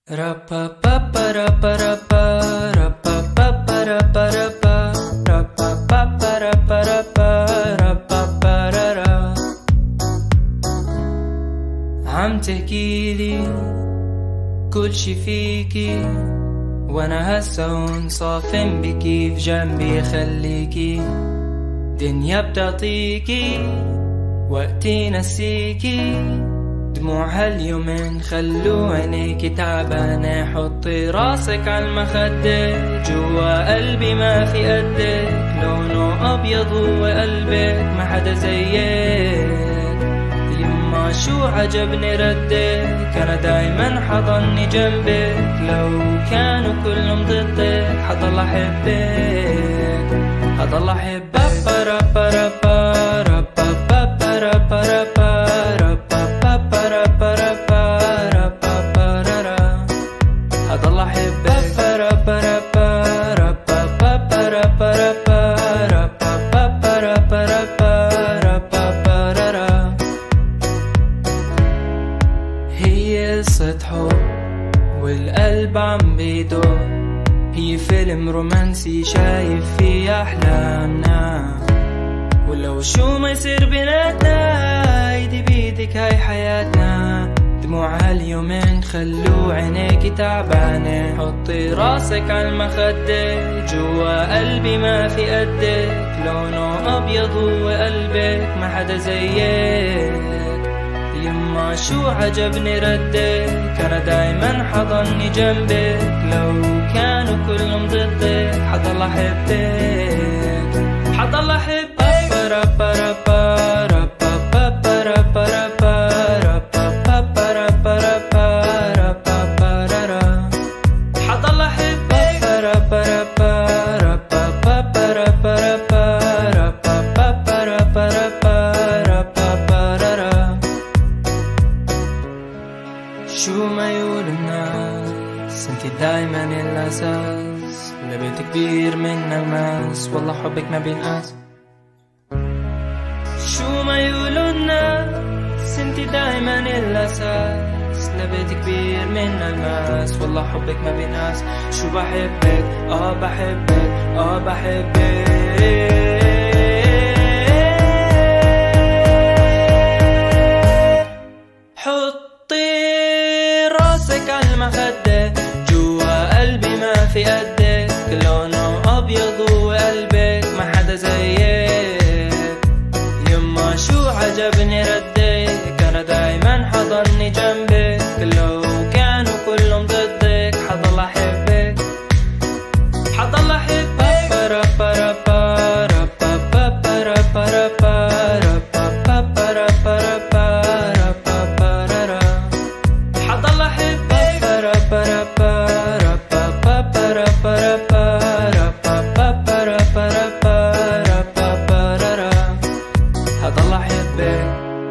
عم تحكيلي كل شي فيكي وانا هسه هون صافن بكي في جنبي خليكي دنيا بتعطيكي وقتي نسيكي دموع هاليومين خلو عينيكي تعبانة حطي راسك عالمخدة جوا قلبي ما في قدك لونه أبيض وقلبك ما حدا زيك يما شو عجبني ردك أنا دايما حضني جنبك لو كانوا كلهم ضدك حضل أحبك حضل أحبك حضل أحبك هي قصة حب والقلب عم بيدق هي فيلم رومانسي شايف فيه أحلامنا ولو شو ما يصير بيناتنا ايدي بيدك هاي حياتنا دموع هاليومين خلو عينيكي تعبانة حطي راسك عالمخدة جوا قلبي ما في قدك لونه أبيض وقلبك ما حدا زيك يما شو عجبني ردك أنا دايما حضني جنبك لو كانوا كلهم ضدك حضل أحبك حضل أحبك حضل أحبك شو ما يقول الناس انتي دايما الأساس لبيت كبير من الماس والله حبك ما بينقاس شو ما يقولوا الناس انتي دايما الأساس لبيت كبير من الماس والله حبك ما بينقاس شو بحبك بحبك بحبك عالمخدة جوا قلبي ما في قدك لونه أبيض وقلبك ما حدا زيك يما شو عجبني ردك أنا دايما حضني جنبك لو كانوا كلهم ضدك حضل أحبك حضل أحبك حضل أحبك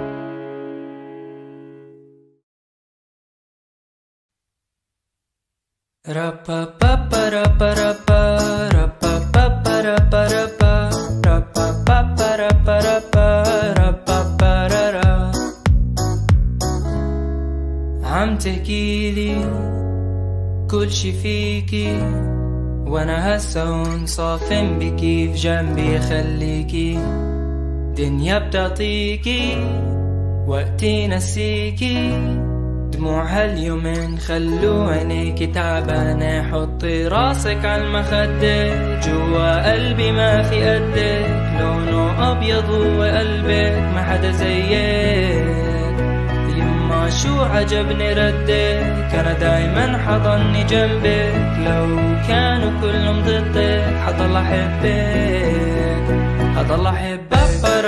عم تحكيلي كل شي فيكي وانا هسه هون صافن بكي في جنبي خليكي دنيا بتعطيكي وقتي نسيكي دموع هاليومين خلو عينيكي تعبانة حطي راسك عالمخدة جوا قلبي ما في قدك لونه أبيض وقلبك ما حدا زيك يما شو عجبني ردك أنا دايما حضني جنبك لو كانوا كلهم ضدك حضل أحبك حضل أحبك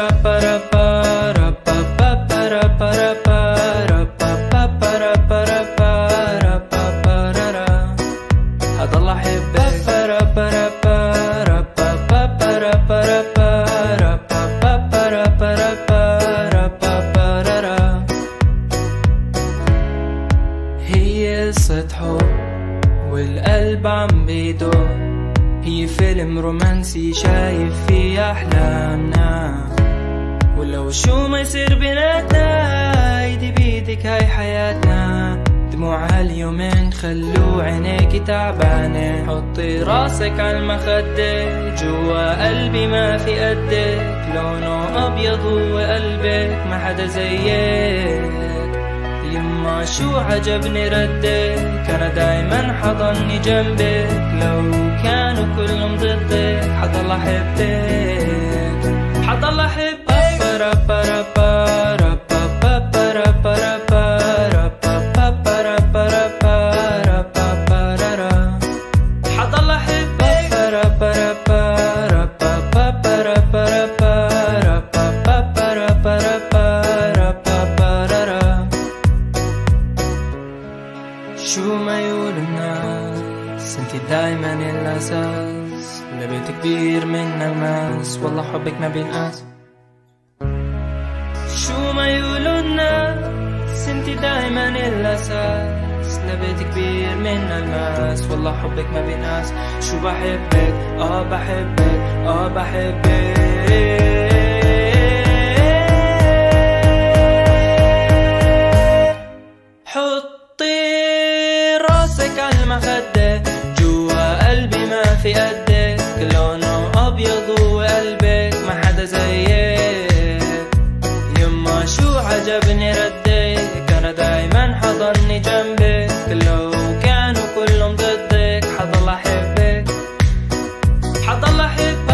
حضل أحبك هي قصة حب والقلب عم بيدق هي فيلم رومانسي شايف فيه أحلامنا ولو شو ما يصير بيناتنا ايدي بيدك هاي حياتنا دموع هاليومين خلو عينيكي تعبانة. حطي راسك عالمخدة جوا قلبي ما في قدك، لونه أبيض هو قلبك ما حدا زيك. يما شو عجبني ردك، أنا دايما حضني جنبك، لو كانوا كلهم ضدك حضل أحبك، حضل أحبك. شو ما يقول الناس انتي دايما الأساس، لبيت كبير من الماس والله حبك ما بينقاس. شو ما يقولوا الناس انتي دايما الأساس، لبيت كبير من الماس والله حبك ما بينقاس. شو بحبك بحبك بحبك. عالمخدة جوا قلبي ما في قدك، لونه أبيض وقلبك ما حدا زيك. يما شو عجبني ردك، أنا دايما حضني جنبك، لو كانوا كلهم ضدك حضل أحبك، حضل أحبك.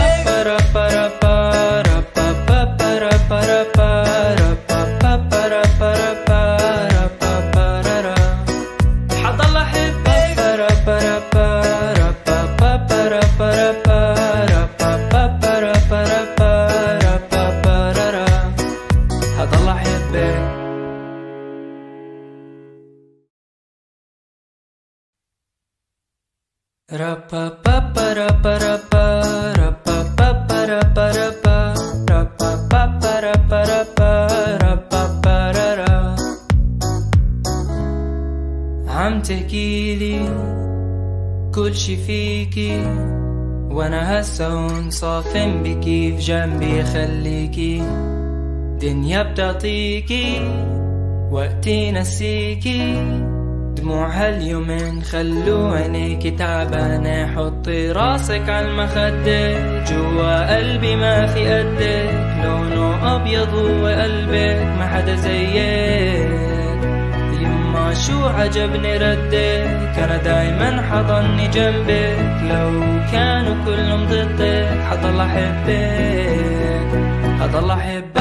عم تحكيلي كل شي فيكي، وانا هسا هون صافن بكي، في جنبي خليكي، دنيا بتعطيكي وقتي نسيكي. دموع هاليومين خلو عينيكي تعبانة، حطي راسك عالمخدة جوا قلبي ما في قدك، لونه أبيض هو قلبك ما حدا زيك. يما شو عجبني ردك، أنا دايما حضني جنبك، لو كانوا كلهم ضدك حضل أحبك، حضل أحبك.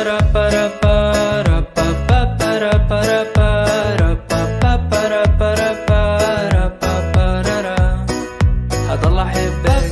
حضل أحبك.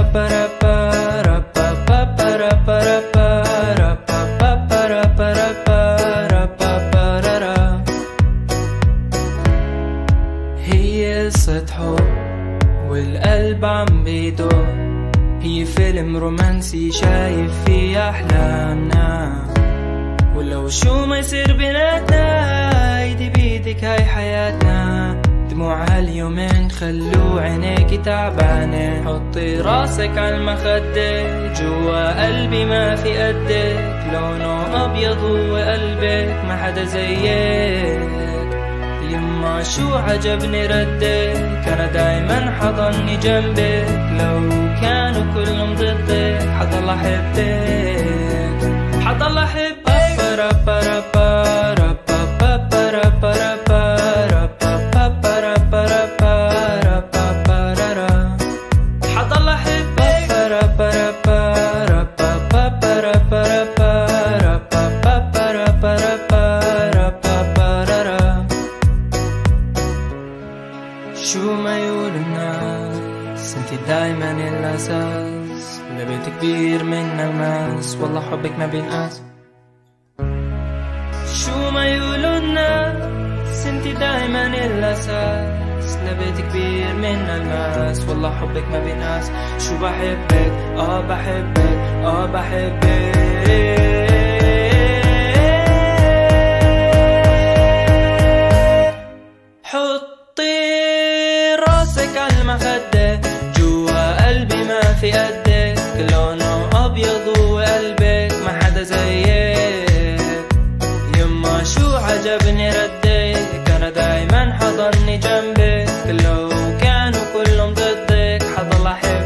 هي قصة حب والقلب عم بيدق، هي فيلم رومانسي شايف فيه أحلامنا، ولو شو ما يصير بيناتنا ايدي بيدك هاي حياتنا. دموع هاليومين خلو عينيكي تعبانة، حطي راسك عالمخدة جوا قلبي ما في قدك، لونه أبيض هو قلبك ما حدا زيك. يما شو عجبني ردك، أنا دايما حضني جنبك، لو كانوا كلهم ضدك حضل أحبك، حضل أحبك. شو ما يقول الناس انتي دايما الأساس، لبيت كبير من الماس والله حبك ما بينقاس. شو ما يقولوا الناس انتي دايما الأساس، لبيت كبير من الماس والله حبك ما بينقاس. شو بحبك بحبك بحبك. عالمخدة جوا قلبي ما في قدك، لونه أبيض وقلبك ما حدا زيك. يما شو عجبني ردك، أنا دايما حضني جنبك، لو كانوا كلهم ضدك حضل أحبك.